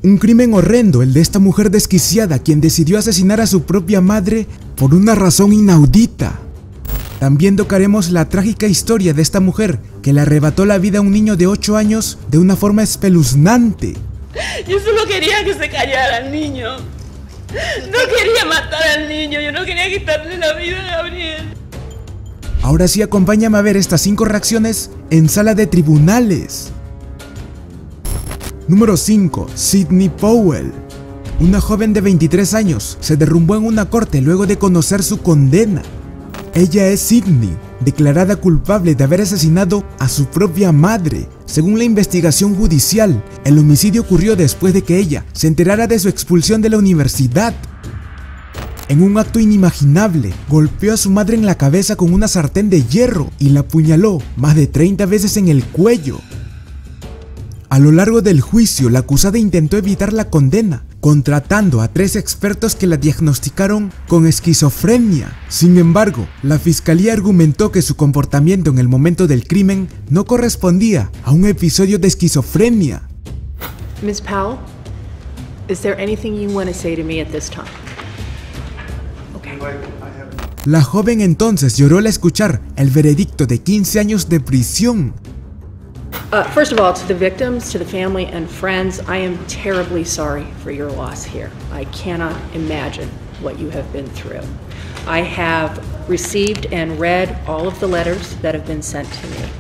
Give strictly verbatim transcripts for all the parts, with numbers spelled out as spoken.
Un crimen horrendo, el de esta mujer desquiciada quien decidió asesinar a su propia madre por una razón inaudita. También tocaremos la trágica historia de esta mujer que le arrebató la vida a un niño de ocho años de una forma espeluznante. Yo solo quería que se callara el niño. No quería matar al niño, yo no quería quitarle la vida a Gabriel. Ahora sí, acompáñame a ver estas cinco reacciones en sala de tribunales. Número cinco. Sidney Powell. Una joven de veintitrés años se derrumbó en una corte luego de conocer su condena. Ella es Sidney, declarada culpable de haber asesinado a su propia madre. Según la investigación judicial, el homicidio ocurrió después de que ella se enterara de su expulsión de la universidad. En un acto inimaginable, golpeó a su madre en la cabeza con una sartén de hierro y la apuñaló más de treinta veces en el cuello. A lo largo del juicio, la acusada intentó evitar la condena, contratando a tres expertos que la diagnosticaron con esquizofrenia. Sin embargo, la fiscalía argumentó que su comportamiento en el momento del crimen no correspondía a un episodio de esquizofrenia. Miz Powell, is there anything you want to say to me at this time? Okay. La joven entonces lloró al escuchar el veredicto de quince años de prisión. Uh, first of all, to the victims, to the family and friends, I am terribly sorry for your loss here. I cannot imagine what you have been through. I have received and read all of the letters that have been sent to me.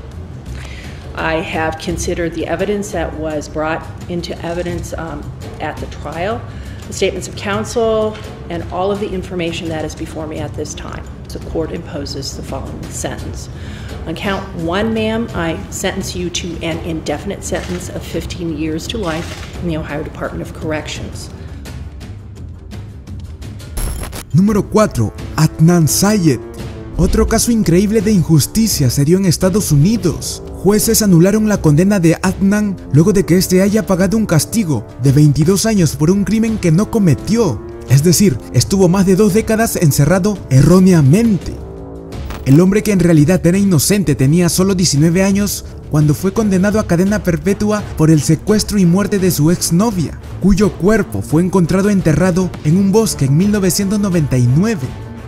I have considered the evidence that was brought into evidence um, at the trial, the statements of counsel, and all of the information that is before me at this time. The court imposes the following sentence. On count one, ma'am, I sentence you to an indefinite sentence of fifteen years to life in the Ohio Department of Corrections. Número cuatro. Adnan Syed. Otro caso increíble de injusticia se dio en Estados Unidos. Jueces anularon la condena de Adnan luego de que este haya pagado un castigo de veintidós años por un crimen que no cometió. Es decir, estuvo más de dos décadas encerrado erróneamente. El hombre, que en realidad era inocente, tenía solo diecinueve años cuando fue condenado a cadena perpetua por el secuestro y muerte de su exnovia, cuyo cuerpo fue encontrado enterrado en un bosque en mil novecientos noventa y nueve.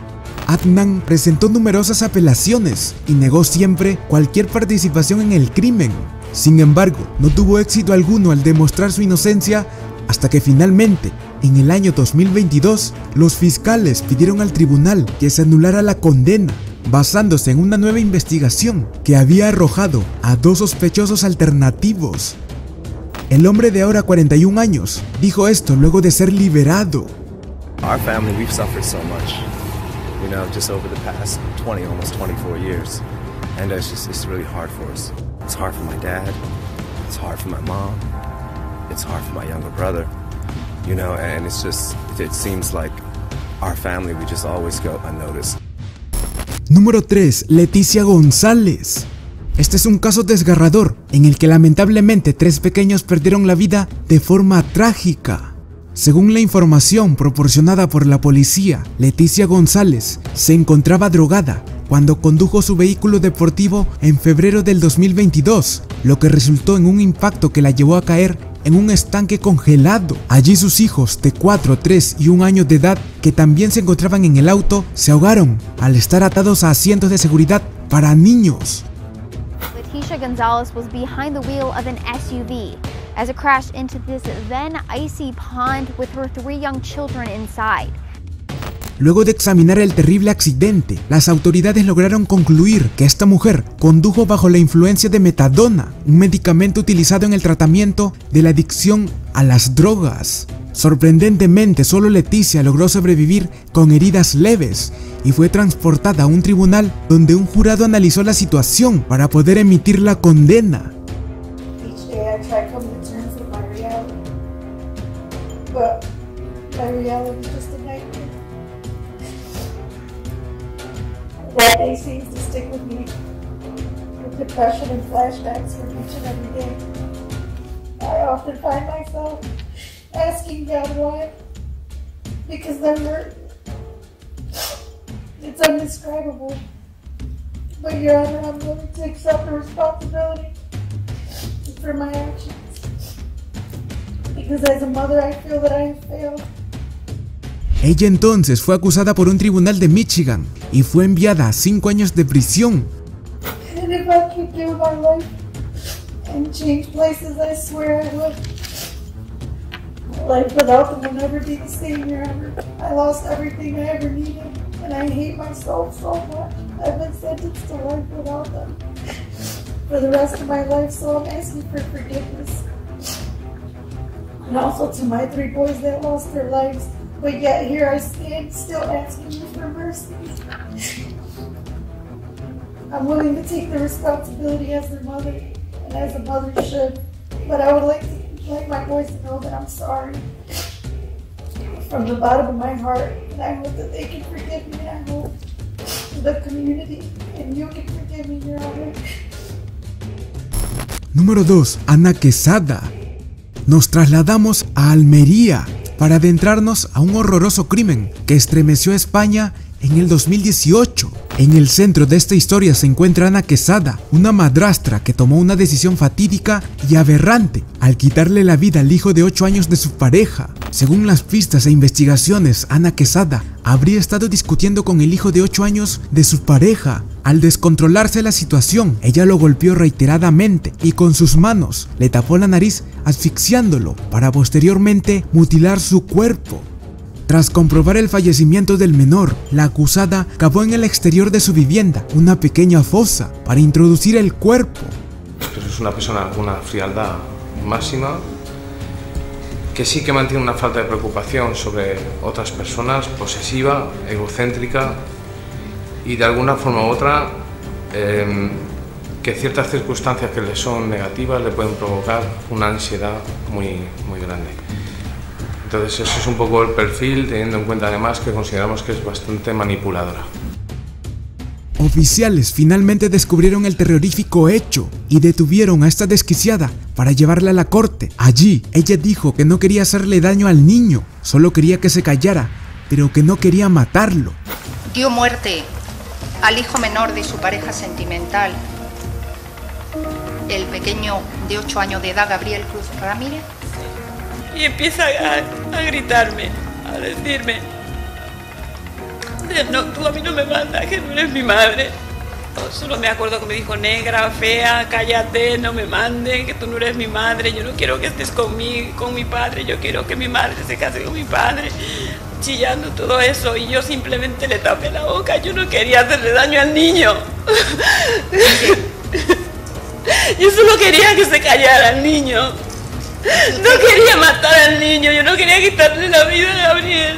Adnan presentó numerosas apelaciones y negó siempre cualquier participación en el crimen. Sin embargo, no tuvo éxito alguno al demostrar su inocencia hasta que finalmente, en el año dos mil veintidós, los fiscales pidieron al tribunal que se anulara la condena, basándose en una nueva investigación que había arrojado a dos sospechosos alternativos. El hombre de ahora cuarenta y un años dijo esto luego de ser liberado. Our family, we've suffered so much, you know, just over the past twenty, almost twenty-four years, and it's just, it's really hard for us. It's hard for my dad, it's hard for my mom, it's hard for my younger brother, you know, and it's just, it seems like our family, we just always go unnoticed. Número tres. Leticia González. Este es un caso desgarrador en el que lamentablemente tres pequeños perdieron la vida de forma trágica. Según la información proporcionada por la policía, Leticia González se encontraba drogada cuando condujo su vehículo deportivo en febrero del dos mil veintidós, lo que resultó en un impacto que la llevó a caer en un estanque congelado. Allí sus hijos de cuatro, tres y un año de edad, que también se encontraban en el auto, se ahogaron al estar atados a asientos de seguridad para niños. Leticia Gonzalez was behind the wheel of an S U V as it crashed into this then icy pond with her three young children inside. Luego de examinar el terrible accidente, las autoridades lograron concluir que esta mujer condujo bajo la influencia de metadona, un medicamento utilizado en el tratamiento de la adicción a las drogas. Sorprendentemente, solo Leticia logró sobrevivir con heridas leves y fue transportada a un tribunal donde un jurado analizó la situación para poder emitir la condena. That day seems to stick with me, with depression and flashbacks from each and every day. I often find myself asking God why, because they're hurt. It's indescribable. But Your Honor, I'm willing to accept the responsibility for my actions. because as a mother I feel that I have failed. Ella entonces fue acusada por un tribunal de Michigan y fue enviada a cinco años de prisión. And if I could give my life and change places, I swear I would. Life without them will never be the same, Your Honor. I lost everything I ever needed, and I hate myself so much. I've been sentenced to life without them for the rest of my life, so I'm asking for forgiveness. And also to my three boys that lost their lives, but yet here I stand still asking you for mercy. I'm willing to take the responsibility as their mother, and as a mother should, but I would like to like my boys to know that I'm sorry from the bottom of my heart, and I hope that they can forgive me, and I hope the community and you can forgive me, Your Honor. Número dos. Ana Quesada. Nos trasladamos a Almería para adentrarnos a un horroroso crimen que estremeció a España en el dos mil dieciocho. En el centro de esta historia se encuentra Ana Quesada, una madrastra que tomó una decisión fatídica y aberrante al quitarle la vida al hijo de ocho años de su pareja. Según las pistas e investigaciones, Ana Quesada habría estado discutiendo con el hijo de ocho años de su pareja. Al descontrolarse la situación, ella lo golpeó reiteradamente y con sus manos le tapó la nariz asfixiándolo para posteriormente mutilar su cuerpo. Tras comprobar el fallecimiento del menor, la acusada cavó en el exterior de su vivienda una pequeña fosa para introducir el cuerpo. Pero es una persona con una frialdad máxima, que sí que mantiene una falta de preocupación sobre otras personas, posesiva, egocéntrica y de alguna forma u otra eh, que ciertas circunstancias que le son negativas le pueden provocar una ansiedad muy, muy grande. Entonces eso es un poco el perfil, teniendo en cuenta además que consideramos que es bastante manipuladora. Oficiales finalmente descubrieron el terrorífico hecho y detuvieron a esta desquiciada para llevarla a la corte. Allí, ella dijo que no quería hacerle daño al niño, solo quería que se callara, pero que no quería matarlo. Dio muerte al hijo menor de su pareja sentimental, el pequeño de ocho años de edad, Gabriel Cruz Ramírez. Y empieza a, a gritarme, a decirme, no, tú a mí no me mandas, que no eres mi madre. Solo me acuerdo que me dijo, negra, fea, cállate, no me mandes, que tú no eres mi madre, yo no quiero que estés conmigo, con mi padre, yo quiero que mi madre se case con mi padre, chillando todo eso, y yo simplemente le tapé la boca, yo no quería hacerle daño al niño. Yo solo quería que se callara el niño. No quería matar al niño, yo no quería quitarle la vida a Gabriel.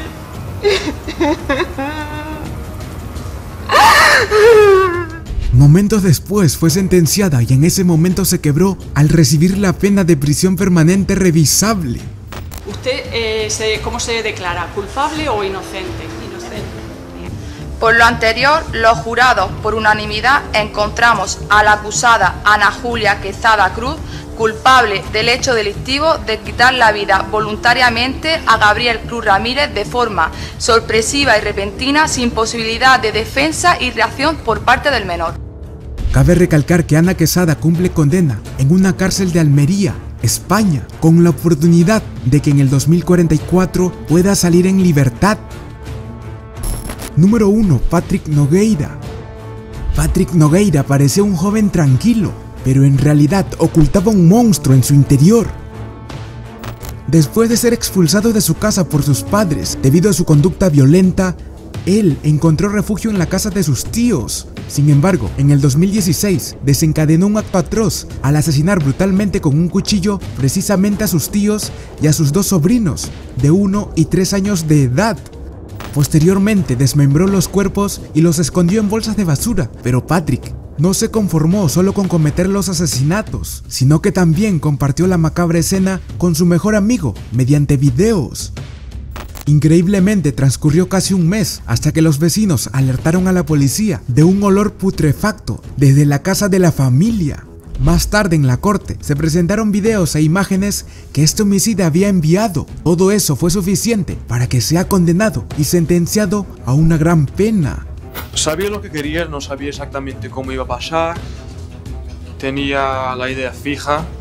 Momentos después fue sentenciada y en ese momento se quebró al recibir la pena de prisión permanente revisable. ¿Usted eh, se, cómo se declara? ¿Culpable o inocente? Inocente. Por lo anterior, los jurados, por unanimidad, encontramos a la acusada Ana Julia Quesada Cruz culpable del hecho delictivo de quitar la vida voluntariamente a Gabriel Cruz Ramírez de forma sorpresiva y repentina, sin posibilidad de defensa y reacción por parte del menor. Cabe recalcar que Ana Quesada cumple condena en una cárcel de Almería, España, con la oportunidad de que en el dos mil cuarenta y cuatro pueda salir en libertad. Número uno. Patrick Nogueira. Patrick Nogueira parecía un joven tranquilo, pero en realidad ocultaba un monstruo en su interior. Después de ser expulsado de su casa por sus padres debido a su conducta violenta, él encontró refugio en la casa de sus tíos. Sin embargo, en el dos mil dieciséis desencadenó un acto atroz al asesinar brutalmente con un cuchillo precisamente a sus tíos y a sus dos sobrinos, de uno y tres años de edad. Posteriormente desmembró los cuerpos y los escondió en bolsas de basura, pero Patrick no se conformó solo con cometer los asesinatos, sino que también compartió la macabra escena con su mejor amigo mediante videos. Increíblemente transcurrió casi un mes hasta que los vecinos alertaron a la policía de un olor putrefacto desde la casa de la familia. Más tarde en la corte se presentaron videos e imágenes que este homicida había enviado. Todo eso fue suficiente para que sea condenado y sentenciado a una gran pena. Sabía lo que quería, no sabía exactamente cómo iba a pasar. Tenía la idea fija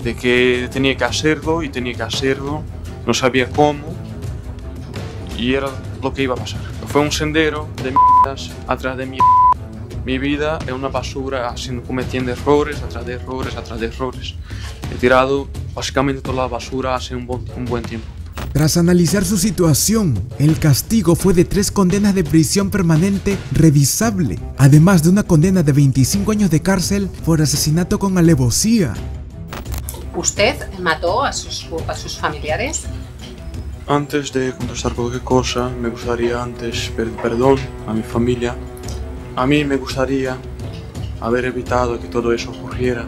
de que tenía que hacerlo y tenía que hacerlo, no sabía cómo y era lo que iba a pasar. Fue un sendero de mierdas atrás de mierdas. Mi vida es una basura, haciendo, cometiendo errores, atrás de errores, atrás de errores. He tirado básicamente toda la basura hace un, bon, un buen tiempo. Tras analizar su situación, el castigo fue de tres condenas de prisión permanente revisable, además de una condena de veinticinco años de cárcel por asesinato con alevosía. ¿Usted mató a sus, a sus familiares? Antes de contestar cualquier cosa, me gustaría antes pedir perdón a mi familia. A mí me gustaría haber evitado que todo eso ocurriera.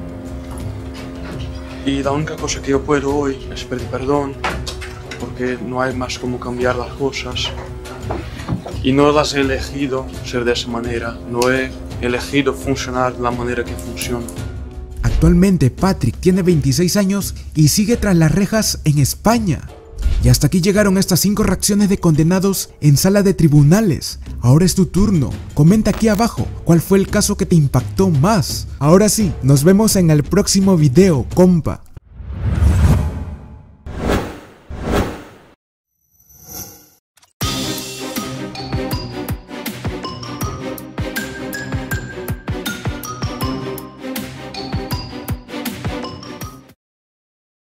Y la única cosa que yo puedo hoy es pedir perdón, porque no hay más cómo cambiar las cosas. Y no las he elegido ser de esa manera, no he elegido funcionar de la manera que funciona. Actualmente Patrick tiene veintiséis años y sigue tras las rejas en España. Y hasta aquí llegaron estas cinco reacciones de condenados en sala de tribunales. Ahora es tu turno. Comenta aquí abajo cuál fue el caso que te impactó más. Ahora sí, nos vemos en el próximo video, compa.